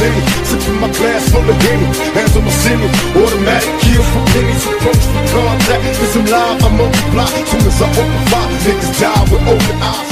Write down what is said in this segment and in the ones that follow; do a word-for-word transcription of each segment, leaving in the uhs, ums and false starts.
Henny, sipping my glass full of Henny. Hands on my ceiling, automatic kill for pennies. Approach for contact, cause I'm live, I multiply. Soon as I open fire, niggas die with open eyes.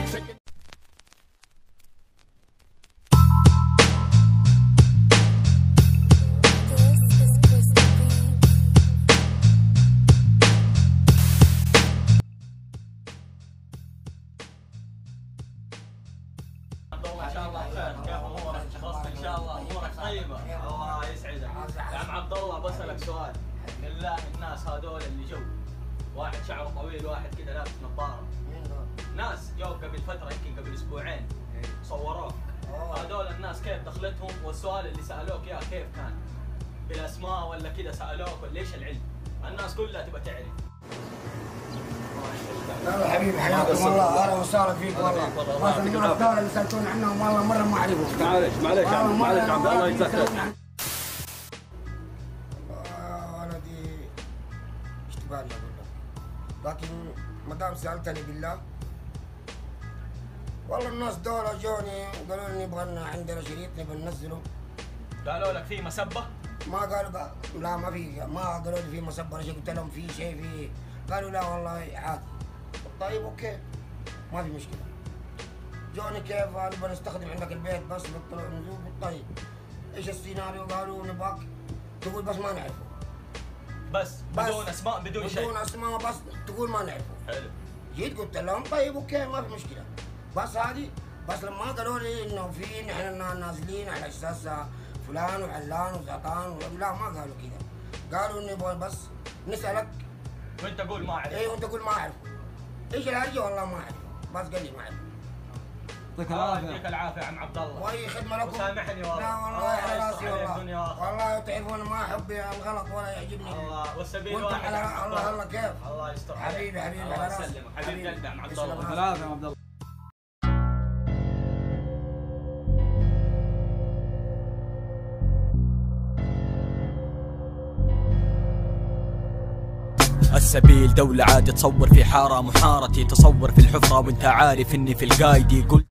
ما شاء الله خير، كيف امورك؟ خلصت ان شاء الله، امورك طيبه؟ الله يسعدك. يا عم عبد الله بسألك سؤال، بالله الناس هذول اللي جو، واحد شعره طويل واحد كذا لابس نظاره، ناس جو قبل فتره يمكن قبل اسبوعين صوروك، هذول الناس كيف دخلتهم؟ والسؤال اللي سالوك اياه كيف كان؟ بالاسماء ولا كذا سالوك ولا ايش العلم؟ الناس كلها تبغى تعرف. لا حبيبي حياكم الله، اهلا وسهلا فيك والله. بس الناس دول اللي سالتوني عنهم والله مره ما اعرفهم. معلش معلش معلش عبد الله يجزاك خير. ولدي اشتباه لي اقول لك، لكن ما دام سالتني بالله والله الناس دول جوني وقالوا لي نبغى عندنا شريط نبغى ننزله. قالوا لك في مسبه؟ ما قالوا لا ما في، ما قالوا لي في مسبه. انا قلت لهم في شيء في، قالوا لا والله عادي. طيب اوكي ما في مشكله. جوني كيف نبغى نستخدم عندك البيت بس بالطلوع والنزول. طيب ايش السيناريو؟ قالوا نبغاك تقول بس ما نعرفه. بس بدون اسماء بدون شيء؟ بدون اسماء بس تقول ما نعرفه. حلو. جيت قلت لهم طيب اوكي ما في مشكله، بس هذه بس لما قالوا لي انه في نحن نازلين على اساس فلان وعلان وزعطان، لا ما قالوا كذا، قالوا نبغى بس نسالك وانت قول ما اعرف. ايه وانت قول ما اعرف. ايش الهرجه؟ والله ما اعرف، بس قال لي ما اعرف. يعطيك العافيه. يعطيك العافيه يا عم عبد الله. واي خدمه لكم. وسامحني والله. لا والله على راسي والله. والله تعرفون ما احب الغلط ولا يعجبني. الله والسبيل وانت واحد. على الله الله كيف. الله يستر. حبيبي حبيبي الله على راسي. يسلمك حبيب قلبي يا عم عبد الله. يعطيك العافيه يا عبد الله. السبيل دولة عادي تصور في حارة محارتي، تصور في الحفرة وانت عارف اني في القايدي. قلت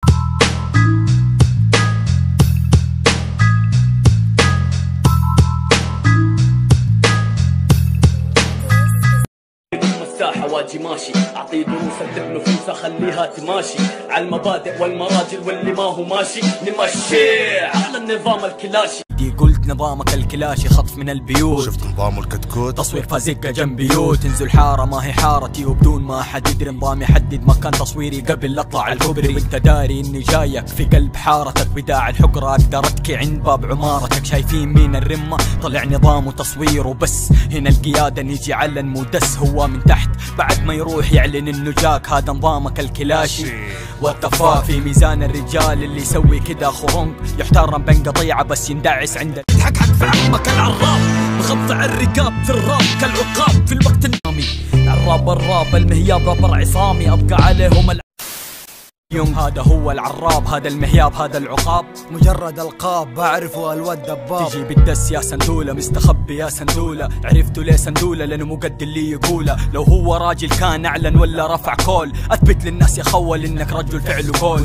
مساحة واجي ماشي، اعطيه دروس اكتب له فلوس اخليها تماشي، على المبادئ والمراجل واللي ما هو ماشي نمشي على النظام الكلاشي. قلت نظامك الكلاشي خطف من البيوت، شفت نظامه الكتكوت، تصوير فازقة جنب بيوت، تنزل حارة ما هي حارتي وبدون ما حد يدري نظامي يحدد مكان تصويري قبل لا اطلع الكوبري. وانت داري اني جايك في قلب حارتك، بداع الحقرة اقدر اتكي عند باب عمارتك. شايفين مين الرمة؟ طلع نظام وتصوير وبس، هنا القيادة نيجي علن مودس، هو من تحت بعد ما يروح يعلن انه جاك. هذا نظامك الكلاشي والتفا في ميزان الرجال اللي يسوي كذا خرنق، يحترم بين قطيعة بس يندعس عند تضحك حق في عمك العراب، مخضع الركاب في الراب كالعقاب في الوقت النامي. الراب الراب المهياب رابر عصامي، ابقى عليهم يوم. هذا هو العراب، هذا المهياب، هذا العقاب مجرد القاب بعرفه الود دباب. تجي بالدس يا سندولة، مستخبي يا سندولة. عرفتوا ليه سندولة؟ لانه مقد اللي يقوله. لو هو راجل كان اعلن ولا رفع كول، اثبت للناس يا خول انك رجل فعل وقول.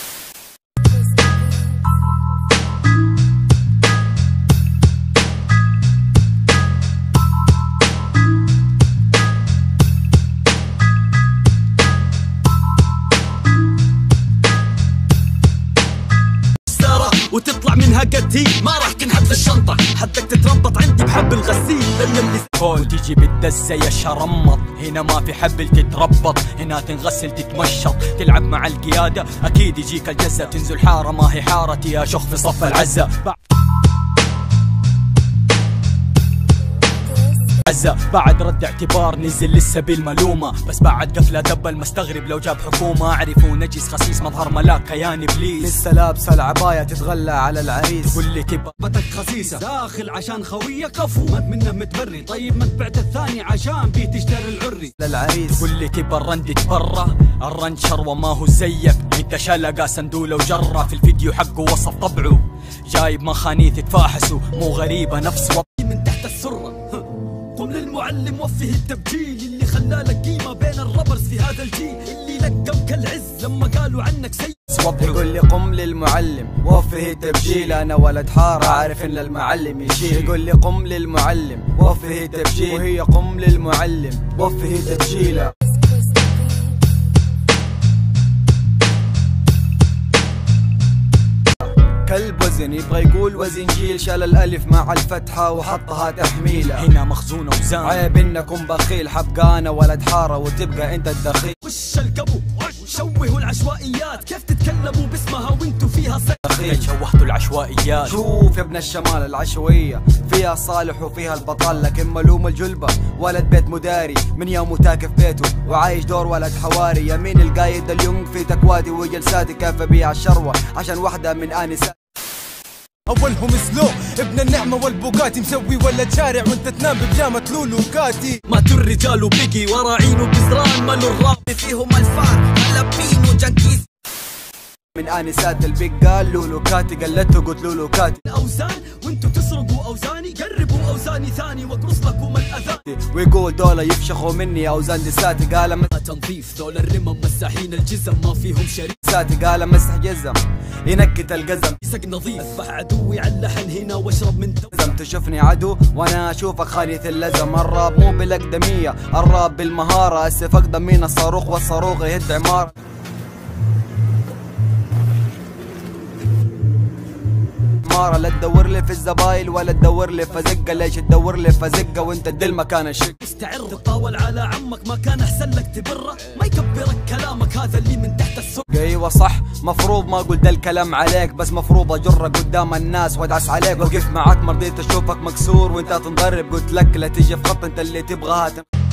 وتطلع منها قتي ما راح تنحط في الشنطة، حدك تتربط عندي بحب الغسيل لان اللي كول. تيجي بالدزة يا شرمط، هنا ما في حبل تتربط، هنا تنغسل تتمشط. تلعب مع القيادة اكيد يجيك الجزة، تنزل حارة ما هي حارتي يا شخ في صف العزة. بعد رد اعتبار نزل للسبيل ملومة، بس بعد قفلة دبل مستغرب لو جاب حكومة. اعرفه نجس خسيس مظهر ملاك كيان ابليس، لسه لابسه العباية تتغلى على العريس. تقول لي تبى بتك خسيسة داخل عشان خوية كفو، ما منه متبري طيب ما تبعت الثاني عشان بيه تشتري العري للعريس. تقول لي تبى الرند تبرى، الرند شروة ما هو زيك، انت شلقة سندولة وجرة. في الفيديو حقه وصف طبعه جايب مخانيث تفاحسه، مو غريبة نفس من تحت السرة. قم للمعلم وفه التبجيل اللي خلالك قيمة بين الرابرز في هذا الجيل اللي لقب كالعز لما قالوا عنك سيء. يقول لي قم للمعلم وفه تبجيل، انا ولد حارة عارف ان المعلم يشيل. يقول لي قم للمعلم وفه تبجيل، وهي قم للمعلم وفه تبجيله. كلب وزن يبغى يقول وزن جيل، شال الالف مع الفتحة وحطها تحميلة. هنا مخزون اوزان، عيب انكم بخيل، حبقى انا ولد حارة وتبقى انت الدخيل. وش القبو شوهوا العشوائيات، كيف تتكلموا باسمها وانتو فيها صخيل. شوهتوا العشوائيات. شوف يا ابن الشمال العشوائية فيها الصالح وفيها البطل، لكن ملوم الجلبة ولد بيت مداري من يوم تاكف بيته وعايش دور ولد حواري. يمين القايد اليونغ في تكوادي وجلساتي كيف ابيع الشروة عشان واحدة من انسات. اولهم سلو ابن النعمة والبوكاتي، مسوي ولد شارع وانت تنام ببجامة لولو كاتي. ماتوا الرجال وبقي ورا عين وبزران، مالوا الراب فيهم الفار هلابين وجنكيز. من انسات البقال لولو كاتي، قلته قلت لولو كاتي. الاوزان وانتوا تسرقوا اوزاني، قربوا اوزاني ثاني واقرص لكم الاذى. ويقول دولا يفشخوا مني اوزان لساتي، قال ما تنظيف ذول الرمم مساحين الجزم ما فيهم شريك. ساتي قال مسح جزم ينكت القزم، سق نظيف اذبح عدوي على اللحن هنا واشرب من دم. تشوفني عدو وانا اشوفك خانيث اللزم. الراب مو بالاقدمية، الراب بالمهارة. السيف اقدم من الصاروخ والصاروخ يهد عمارة. لا تدور لي في الزبايل ولا تدور لي في زقه، ليش تدور لي في زقه وانت تدل مكان الشق. مستعر تطاول على عمك ما كان احسن لك تبره، ما يكبرك كلامك هذا اللي من تحت السوق. ايوه صح، مفروض ما اقول ده الكلام عليك، بس مفروض اجرك قدام الناس وادعس عليك. وقف معاك مرضيت اشوفك مكسور وانت تنضرب، قلت لك لا تيجي في خط انت اللي تبغاها.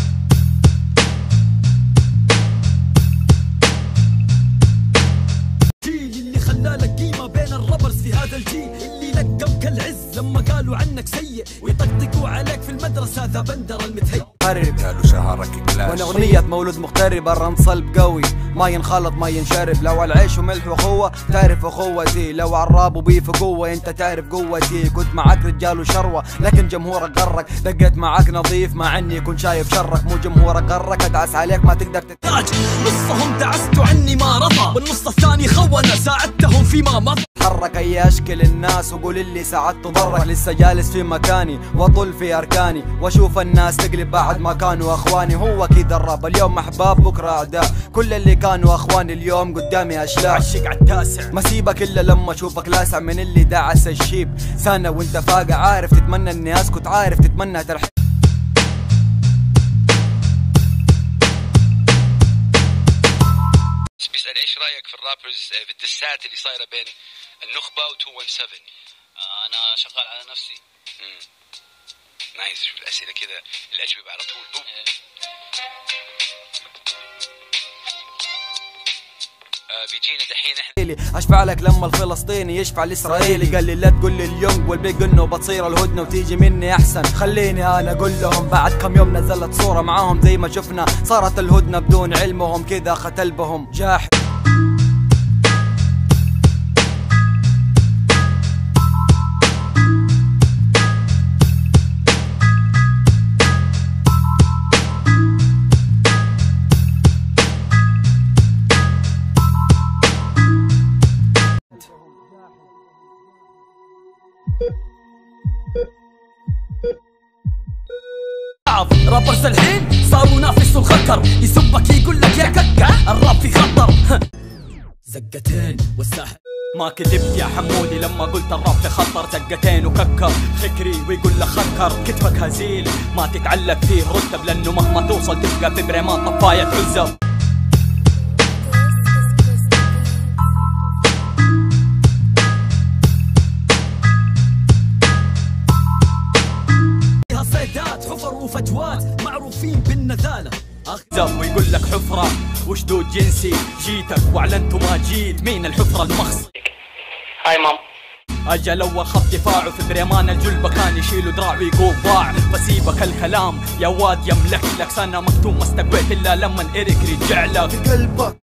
خلالك قيمة بين الرابرز في هذا الجيل اللي لقب كالعز لما قالوا عنك سيء، ويطقطقوا عليك في المدرسة هذا بندر المتهي. قالوا شهرك كلاش، وانا اغنية مولود مغترب الرم صلب قوي ما ينخلط ما ينشرب. لو العيش وملح واخوة تعرف اخوتي، لو عالراب وبيف قوة انت تعرف قوتي. كنت معاك رجال وشروة لكن جمهورك غرك، دقيت معاك نظيف مع اني كنت شايف شرك. مو جمهورك غرك ادعس عليك ما تقدر تتاج. نصهم دعستوا عني ما رضى، والنص الثاني خونة ساعدتهم فيما مضى. تحرك اي اشكل الناس وقول اللي ساعدت ضرك. لسه جالس في مكاني واطل في اركاني واشوف الناس تقلب بعد ما كانوا اخواني. هو كذا الراب، اليوم احباب بكره اعداء، كل اللي كانوا اخواني اليوم قدامي اشلاء. عشق عالتاسع ما سيبك الا لما اشوفك لاسع من اللي دعس الشيب. سنة وانت فاقع عارف تتمنى اني اسكت، عارف تتمنى ترحل. بيسأل ايش رايك في الرابرز في الدسات اللي صايره بين النخبه و217؟ انا شغال على نفسي. امم نايس. شوف الاسئله كذا الاجوبه على طول. بوم. آه بيجينا دحين احنا اشفع لك لما الفلسطيني يشفع الاسرائيلي. قال لي لا تقول لي اليونغ والبيج انه بتصير الهدنه وتيجي مني احسن. خليني انا اقول لهم بعد كم يوم نزلت صوره معاهم زي ما شفنا، صارت الهدنه بدون علمهم كذا ختل بهم جاح. رابرز الحين صاروا نافسوا الخكر، يسبك يقول لك يا ككة الراب في خطر. زقتين والساحل ما كذبت يا حمودي لما قلت الراب في خطر. زقتين وككر فكري ويقول لك خكر، كتفك هزيل ما تتعلق فيه رتب، لانه مهما توصل تبقى في بريمان طفاية عزب. حفر وفجوات معروفين بالنذالة. أخزب ويقول لك حفرة وشدود جنسي، جيتك واعلنت ما جيت. مين الحفرة المخص؟ هاي مام. اجل اول خط دفاعه في بريمان الجلبة كان يشيله دراع ويقول ضاع. فسيبك الكلام يا واد يملك لك سنة مكتوم ما استقبيت الا لما إيريك رجع لك في قلبك.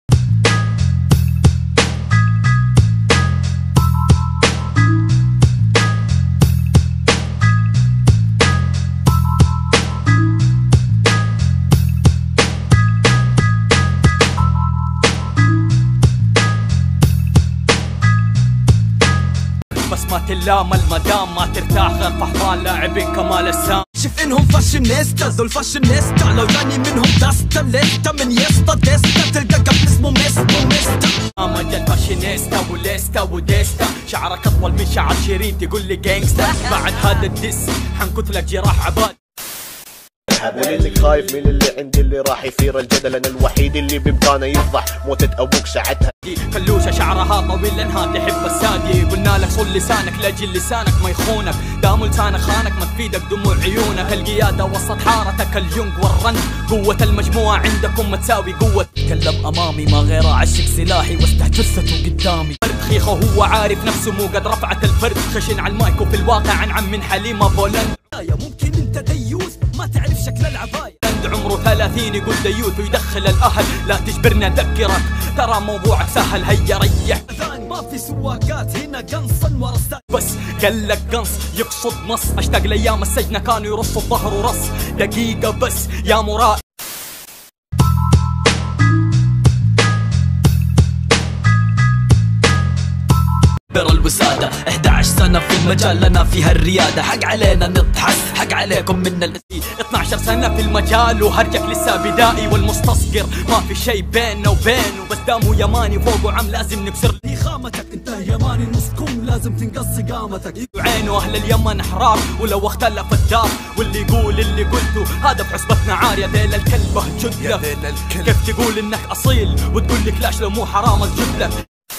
ما تلام المدام ما ترتاح غير فحطان لاعبين كمال السام. شوف انهم فاشينيستا ذو الفاشينيستا لو جاني منهم داستا ليستا من يستا ديستا تلقى قبل اسمه ميستا ميستا. مجال فاشينيستا وليستا وديستا شعرك اطول من شعر شيرين تقول لي جانجستا. بعد هذا الدس حنكت لك جراح عباد. وللي خايف من اللي عندي اللي راح يثير الجدل انا الوحيد اللي بامكانه يفضح موتة ابوك ساعتها. كلوشه شعرها طويل لانها تحب السادي. قلنا لك صل لسانك لاجل لسانك ما يخونك. دام لسانك خانك ما تفيدك دموع عيونك. القياده وسط حارتك اليونغ والرن. قوه المجموعه عندكم ما تساوي قوه. تكلم امامي ما غير اعشق سلاحي واستح جثته قدامي. فرد خيخه هو عارف نفسه مو قد رفعت الفرد. خشن على المايك وفي الواقع عن عم من حليمه بولند. ممكن انت ديوث ما تعرف شكل العباية. عند عمره ثلاثين يقول ديوث ويدخل الاهل. لا تجبرنا اذكرك ترى موضوعك سهل هيا ريح. ما في سواقات هنا قنصا ورا الساق. بس قال لك قنص يقصد مص. اشتاق لايام السجن كانوا يرصوا الظهر ورص. دقيقه بس يا مراد بر الوسادة إحدى عشر سنة في المجال لنا فيها الريادة. حق علينا نضحك حق عليكم من ال اثني عشر سنة في المجال وهرجك لسه بدائي والمستصغر. ما في شي بيننا وبينه بس دامه يماني فوق وعم لازم نكسر خامتك. انت يماني نصكم لازم تنقص قامتك. وعينه اهل اليمن احرار ولو اختلف الدار. واللي يقول اللي قلته هذا في حسبتنا عار. يا ذيل الكلبه جد لك كيف تقول انك اصيل وتقول لك لاش لو مو حرام اسجد لك.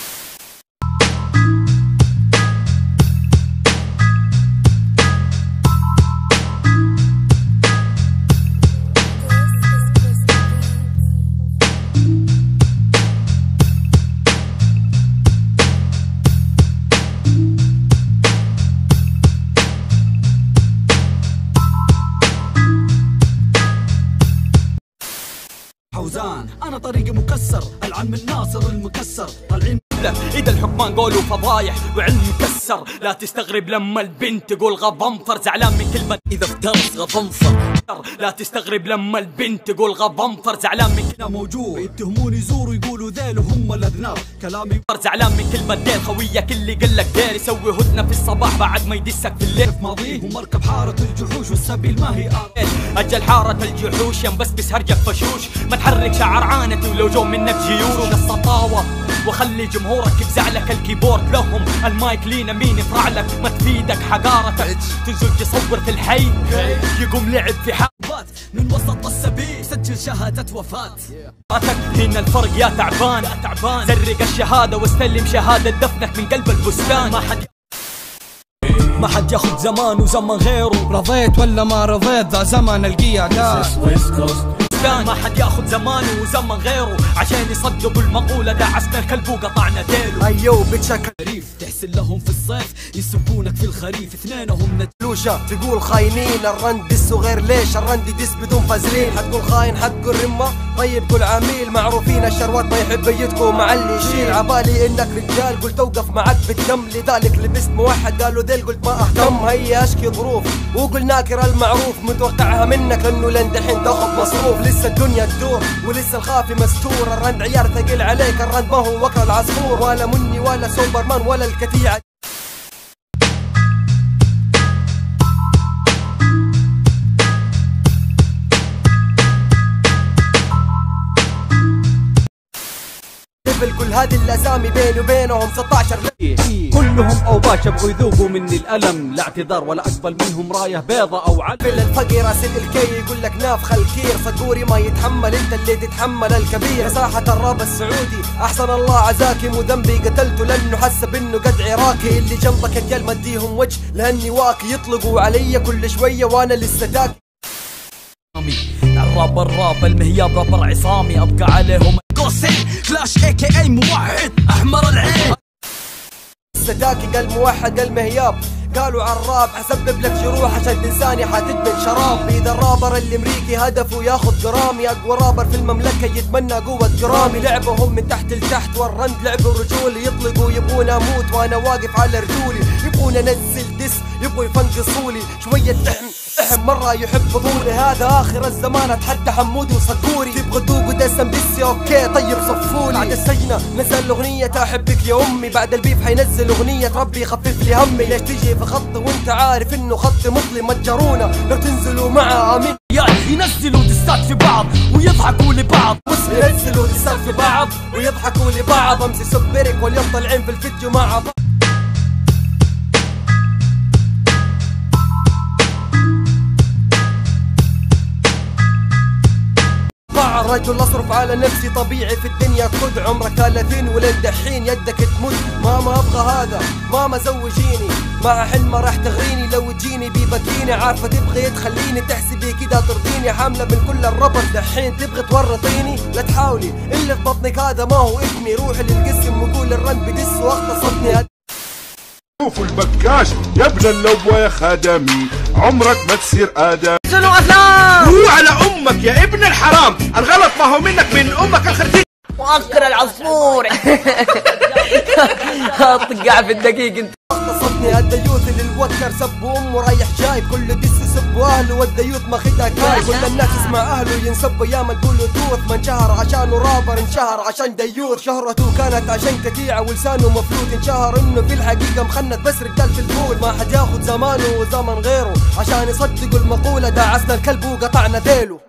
حوزان انا طريقي مكسر. العم الناصر المكسر طالعين اذا الحكمان قولوا فضايح وعلم مكسر. لا تستغرب لما البنت تقول غضنفر. زعلان من كلمة اذا افترس غضنفر. لا تستغرب لما البنت تقول غضنفر. زعلان من كلمة موجود يتهموني زور ويقولوا ذيل هم الاذناب. كلامي زعلان من كلمة ديل. خويك اللي قلك دير يسوي هدنة في الصباح بعد ما يدسك في الليل. ماضيه ومركب حارة الجحوش والسبيل ما هي آر. اجل حارة الجحوش ينبسبس هرجك فشوش. ما تحرك شعر عانتي ولو جو منك جيوش. السطاوة وخلي جمهورك بزعلك. الكيبورد لهم المايك لينا مين يفرع لك. ما تفيدك حقارتك تنزل تصور في الحي يقوم لعب في حبات من وسط السبيل سجل شهادة وفاة. هنا الفرق يا تعبان. يا تعبان سرق الشهادة واستلم شهادة دفنك من قلب البستان. ما حد ما حد ياخد زمان وزمن غيره. رضيت ولا ما رضيت ذا زمن القيادات. ما حد ياخد زمانه وزمن غيره عشان يصدقوا المقولة ده عسكر كلب وقطعنا ديله. ايوه بتشكل خريف تحسن لهم في الصيف يسبونك في الخريف. اثنينهم نتلوشة تقول خاينين. الرند دسوا غير ليش الرند يدس بدون فازلين. حتقول خاين حتقول رمة طيب قول عميل. معروفين الشروات ما يحب يدكم مع اللي يشيل. عبالي انك رجال قلت اوقف معك بالدم. لذلك لبست موحد قالوا ديل قلت ما اهتم. هيا اشكي ظروف وقول ناكر المعروف. متوقعها منك لانه لين دحين تاخذ مصروف. لسه الدنيا تدور ولسه الخافي مستور. الرند عيار ثقيل عليك. الرند ما هو وكر العصفور ولا مني ولا سوبرمان ولا الكتيعة. كل هذه الاسامي بيني وبينهم ستة عشر. كلهم اوباش يبغوا يذوقوا مني الالم. لا اعتذار ولا اقبل منهم رايه بيضة او علم. الفقير اسل الكي يقول لك نافخ الكير. صقوري ما يتحمل انت اللي تتحمل الكبير. مساحة الراب السعودي احسن الله عزاكي. مو ذنبي قتلته لانه حسب انه قد عراكي. اللي جنبك الجل مديهم وجه لاني واكي. يطلقوا علي كل شوية وانا لسه داكي. الراب الراب المهياب رابر عصامي. ابقى عليهم قوسين كلاش اي كي اي موحد احمر العين. السداكي قال موحد المهياب. قالوا عالراب حسبب لك جروح عشان تنساني حتدمن شراب. اذا الرابر الامريكي هدفه ياخذ جرامي. اقوى رابر في المملكه يتمنى قوه جرامي. لعبهم من تحت لتحت والرند لعبوا رجولي. يطلقوا يبون اموت وانا واقف على رجولي. يبون انزل دس يبغوا يفنقصولي. شويه لحم احم مرة يحب طولي، هذا اخر الزمان اتحدى حمودي وصقوري. تبغى تذوق دسم بسي اوكي طيب صفولي. بعد السجنة نزل اغنية احبك يا امي، بعد البيف حينزل اغنية ربي يخفف لي همي. ليش تجي في خط وانت عارف انه خط مظلم؟ مجرونا لو تنزلوا مع امين ينزلوا دسات في بعض ويضحكوا لبعض. ينزلوا دسات في بعض ويضحكوا لبعض. امسي سبرك واليوم طالعين في الفيديو مع بعض. رجل اصرف على نفسي طبيعي في الدنيا كد. عمرك ثلاثين وللدحين يدك تمد. ماما ابغى هذا ماما زوجيني، مع حلمة راح تغريني لو تجيني بيبكيني. عارفة تبغي تخليني تحسبي كده ترضيني، حاملة من كل الربر دحين تبغي تورطيني. لا تحاولي اللي في بطنك هذا ما هو ابني. روحي للقسم وقول الرن بدس واختصرتني. شوفوا البكاش يا ابن اللوة يا خدمي، عمرك ما تصير ادم. نزلوا افلام هو على امك يا ابن الحرام، الغلط ما هو منك من امك الخرتيت. واكر العصفور طقع في الدقيق انت. اختصرتني الديوث اللي الوكر سبوا امه رايح جايب، كل دس يسبوا اهله والديوث ماخدها كاي. كل الناس يسمع اهله ينسب ايام البلوتوث. ما انشهر عشانه رابر، انشهر عشان ديوث. شهرته كانت عشان كتيعه ولسانه مفلوت، انشهر انه في الحقيقه مخنت بس رجال في البول. ما حد ياخد زمانه وزمن غيره عشان يصدقوا المقوله، دعسنا الكلب وقطعنا ذيله.